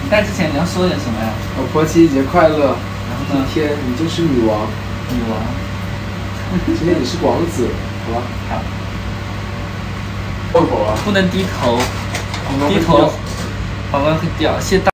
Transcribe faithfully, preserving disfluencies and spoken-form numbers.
戴之前你要说点什么呀？ 老婆七夕节快乐！ 然后呢？ 今天你就是女王， 女王。 今天你是王子，好吧？ 好。 过口啊！ 不能低头，低头，皇冠会掉。谢大。